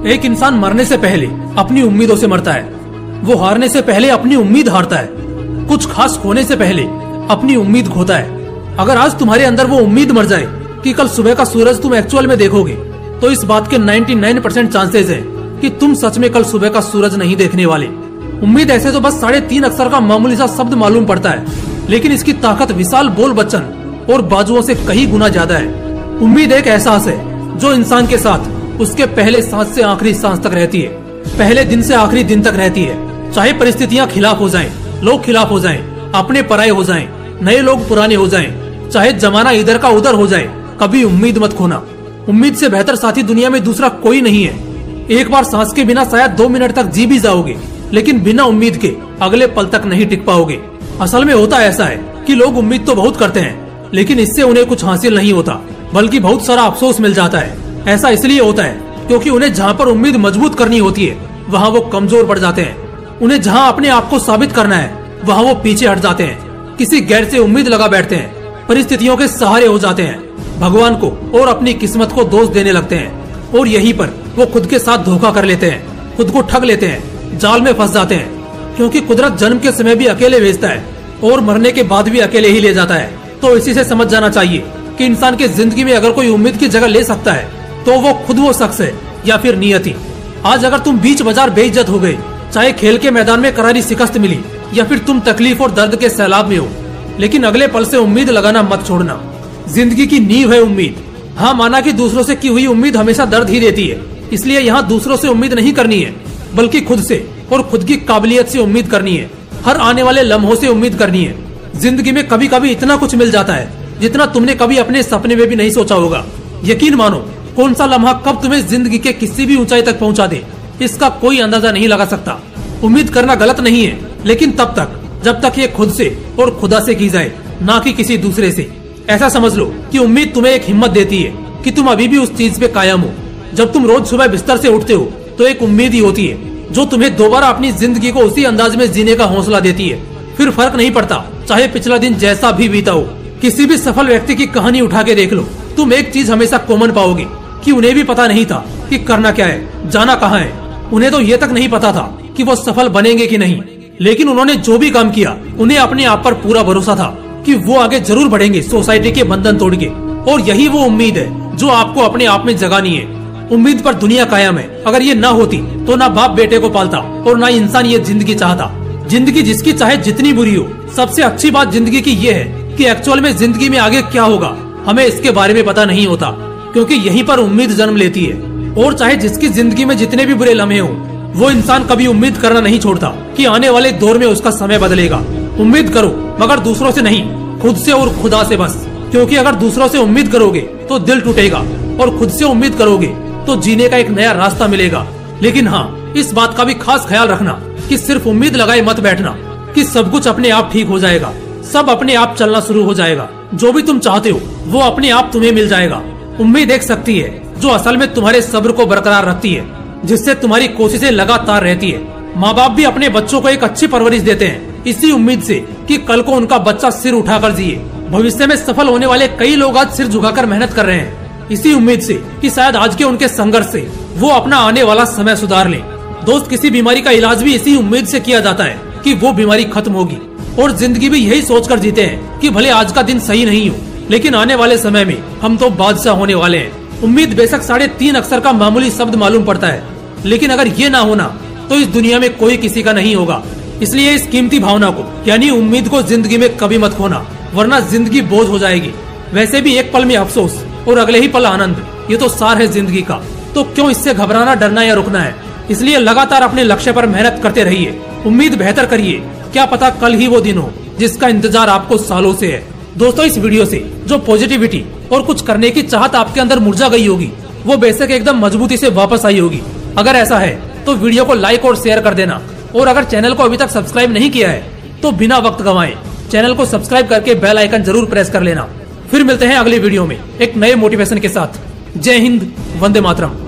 एक इंसान मरने से पहले अपनी उम्मीदों से मरता है। वो हारने से पहले अपनी उम्मीद हारता है। कुछ खास होने से पहले अपनी उम्मीद खोता है। अगर आज तुम्हारे अंदर वो उम्मीद मर जाए कि कल सुबह का सूरज तुम एक्चुअल में देखोगे, तो इस बात के 99% चांसेस है कि तुम सच में कल सुबह का सूरज नहीं देखने वाले। उम्मीद ऐसे तो बस 3.5 अक्षर का मामूली सा शब्द मालूम पड़ता है, लेकिन इसकी ताकत विशाल बोल बच्चन और बाजुओं से कई गुना ज्यादा है। उम्मीद एक एहसास है जो इंसान के साथ उसके पहले सांस से आखिरी सांस तक रहती है, पहले दिन से आखिरी दिन तक रहती है। चाहे परिस्थितियां खिलाफ हो जाएं, लोग खिलाफ हो जाएं, अपने पराये हो जाएं, नए लोग पुराने हो जाएं, चाहे जमाना इधर का उधर हो जाए, कभी उम्मीद मत खोना। उम्मीद से बेहतर साथी दुनिया में दूसरा कोई नहीं है। एक बार सांस के बिना शायद 2 मिनट तक जी भी जाओगे, लेकिन बिना उम्मीद के अगले पल तक नहीं टिक पाओगे। असल में होता ऐसा है कि लोग उम्मीद तो बहुत करते हैं, लेकिन इससे उन्हें कुछ हासिल नहीं होता, बल्कि बहुत सारा अफसोस मिल जाता है। ऐसा इसलिए होता है क्योंकि उन्हें जहाँ पर उम्मीद मजबूत करनी होती है, वहाँ वो कमजोर पड़ जाते हैं। उन्हें जहाँ अपने आप को साबित करना है, वहाँ वो पीछे हट जाते हैं। किसी गैर से उम्मीद लगा बैठते हैं, परिस्थितियों के सहारे हो जाते हैं, भगवान को और अपनी किस्मत को दोष देने लगते हैं, और यहीं पर वो खुद के साथ धोखा कर लेते हैं, खुद को ठग लेते हैं, जाल में फंस जाते हैं। क्योंकि कुदरत जन्म के समय भी अकेले भेजता है और मरने के बाद भी अकेले ही ले जाता है। तो इसी से समझ जाना चाहिए कि इंसान की जिंदगी में अगर कोई उम्मीद की जगह ले सकता है, तो वो खुद वो शख्स है या फिर नियति। आज अगर तुम बीच बाजार बेइज्जत हो गए, चाहे खेल के मैदान में करारी शिकस्त मिली या फिर तुम तकलीफ और दर्द के सैलाब में हो, लेकिन अगले पल से उम्मीद लगाना मत छोड़ना। जिंदगी की नींव है उम्मीद। हाँ, माना कि दूसरों से की हुई उम्मीद हमेशा दर्द ही देती है, इसलिए यहाँ दूसरों से उम्मीद नहीं करनी है, बल्कि खुद से और खुद की काबिलियत से उम्मीद करनी है। हर आने वाले लम्हों से उम्मीद करनी है। जिंदगी में कभी कभी इतना कुछ मिल जाता है जितना तुमने कभी अपने सपने में भी नहीं सोचा होगा। यकीन मानो, कौन सा लम्हा कब तुम्हें जिंदगी के किसी भी ऊंचाई तक पहुंचा दे, इसका कोई अंदाजा नहीं लगा सकता। उम्मीद करना गलत नहीं है, लेकिन तब तक जब तक ये खुद से और खुदा से की जाए, ना कि किसी दूसरे से। ऐसा समझ लो कि उम्मीद तुम्हें एक हिम्मत देती है कि तुम अभी भी उस चीज पे कायम हो। जब तुम रोज सुबह बिस्तर से उठते हो, तो एक उम्मीद ही होती है जो तुम्हें दोबारा अपनी जिंदगी को उसी अंदाज में जीने का हौसला देती है। फिर फर्क नहीं पड़ता चाहे पिछला दिन जैसा भी बीता हो। किसी भी सफल व्यक्ति की कहानी उठा के देख लो, तुम एक चीज हमेशा कॉमन पाओगे कि उन्हें भी पता नहीं था कि करना क्या है, जाना कहाँ है। उन्हें तो ये तक नहीं पता था कि वो सफल बनेंगे कि नहीं, लेकिन उन्होंने जो भी काम किया, उन्हें अपने आप पर पूरा भरोसा था कि वो आगे जरूर बढ़ेंगे सोसाइटी के बंधन तोड़ के। और यही वो उम्मीद है जो आपको अपने आप में जगानी है। उम्मीद पर दुनिया कायम है। अगर ये ना होती तो ना बाप बेटे को पालता और ना इंसान ये जिंदगी चाहता। जिंदगी जिसकी चाहे जितनी बुरी हो, सबसे अच्छी बात जिंदगी की ये है कि एक्चुअल में जिंदगी में आगे क्या होगा हमें इसके बारे में पता नहीं होता, क्योंकि यहीं पर उम्मीद जन्म लेती है। और चाहे जिसकी जिंदगी में जितने भी बुरे लम्हे हो, वो इंसान कभी उम्मीद करना नहीं छोड़ता कि आने वाले दौर में उसका समय बदलेगा। उम्मीद करो, मगर दूसरों से नहीं, खुद से और खुदा से बस। क्योंकि अगर दूसरों से उम्मीद करोगे तो दिल टूटेगा, और खुद से उम्मीद करोगे तो जीने का एक नया रास्ता मिलेगा। लेकिन हाँ, इस बात का भी खास ख्याल रखना कि सिर्फ उम्मीद लगाए मत बैठना कि सब कुछ अपने आप ठीक हो जाएगा, सब अपने आप चलना शुरू हो जाएगा। जो भी तुम चाहते हो वो अपने आप तुम्हें मिल जाएगा। उम्मीद एक शक्ति है जो असल में तुम्हारे सब्र को बरकरार रखती है, जिससे तुम्हारी कोशिशें लगातार रहती है। माँ बाप भी अपने बच्चों को एक अच्छी परवरिश देते हैं इसी उम्मीद से कि कल को उनका बच्चा सिर उठाकर जिए। भविष्य में सफल होने वाले कई लोग आज सिर झुकाकर मेहनत कर रहे हैं इसी उम्मीद से कि शायद आज के उनके संघर्ष से वो अपना आने वाला समय सुधार ले। दोस्त, किसी बीमारी का इलाज भी इसी उम्मीद से किया जाता है कि वो बीमारी खत्म होगी। और जिंदगी भी यही सोचकर जीते हैं कि भले आज का दिन सही नहीं हो, लेकिन आने वाले समय में हम तो बादशाह होने वाले हैं। उम्मीद बेशक 3.5 अक्षर का मामूली शब्द मालूम पड़ता है, लेकिन अगर ये ना होना तो इस दुनिया में कोई किसी का नहीं होगा। इसलिए इस कीमती भावना को यानी उम्मीद को जिंदगी में कभी मत खोना, वरना जिंदगी बोझ हो जाएगी। वैसे भी एक पल में अफसोस और अगले ही पल आनंद, ये तो सार है जिंदगी का। तो क्यों इससे घबराना, डरना या रुकना है। इसलिए लगातार अपने लक्ष्य पर मेहनत करते रहिए, उम्मीद बेहतर करिए। क्या पता कल ही वो दिन हो जिसका इंतजार आपको सालों से है। दोस्तों, इस वीडियो से जो पॉजिटिविटी और कुछ करने की चाहत आपके अंदर मुरझा गई होगी, वो बेशक एकदम मजबूती से वापस आई होगी। अगर ऐसा है तो वीडियो को लाइक और शेयर कर देना, और अगर चैनल को अभी तक सब्सक्राइब नहीं किया है तो बिना वक्त गंवाए चैनल को सब्सक्राइब करके बेल आइकन जरूर प्रेस कर लेना। फिर मिलते हैं अगली वीडियो में एक नए मोटिवेशन के साथ। जय हिंद, वंदे मातरम।